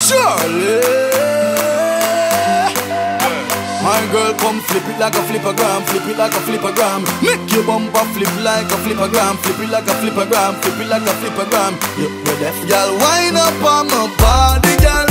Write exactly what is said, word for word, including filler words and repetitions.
Surely. My girl, come flip it like a flippergram, flip it like a flippergram. Make your bumper flip like a flippergram, flip it like a flippergram, flip it like a flippergram. You ready? Girl, wind up on my body, girl.